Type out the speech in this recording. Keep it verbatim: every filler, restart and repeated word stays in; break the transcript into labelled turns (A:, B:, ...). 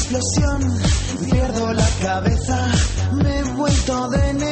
A: explosión, pierdo la cabeza, me he vuelto de